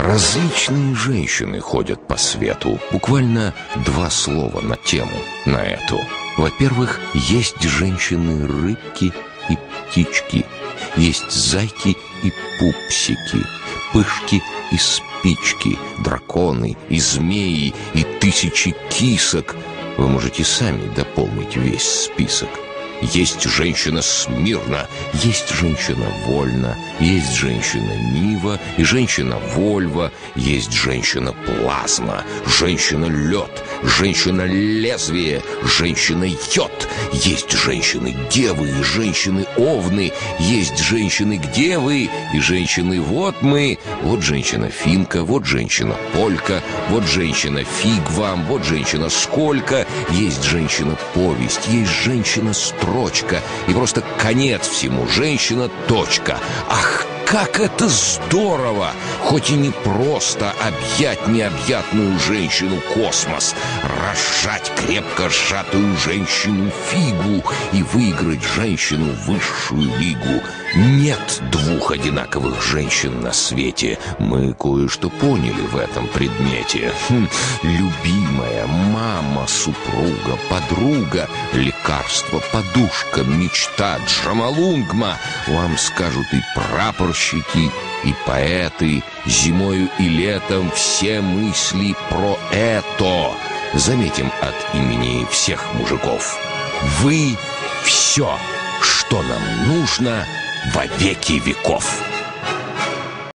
Различные женщины ходят по свету. Буквально два слова на тему, на эту. Во-первых, есть женщины-рыбки и птички. Есть зайки и пупсики, пышки и спички, драконы и змеи и тысячи кисок. Вы можете сами дополнить весь список. Есть женщина Смирна, есть женщина Вольна, есть женщина Нива и женщина Вольва, есть женщина Плазма, женщина Лед, женщина Лезвие, женщина Йод, есть женщины Девы и женщины Овны, есть женщины Где вы и женщины Вот мы, вот женщина Финка, вот женщина Полька, вот женщина Фиг вам, вот женщина Сколько, есть женщина Повесть, есть женщина Строчка, и просто конец всему. Женщина, точка. Ах, как это здорово! Хоть и не просто объять необъятную женщину космос, разжать крепко сжатую женщину фигу и выиграть женщину высшую лигу. Нет двух одинаковых женщин на свете. Мы кое-что поняли в этом предмете. Любимая, мама, супруга, подруга, лекарство, подушка, мечта, Джамалунгма. Вам скажут и прапорщики, и поэты. Зимою и летом все мысли про это. Заметим от имени всех мужиков. Вы все, что нам нужно во веки веков.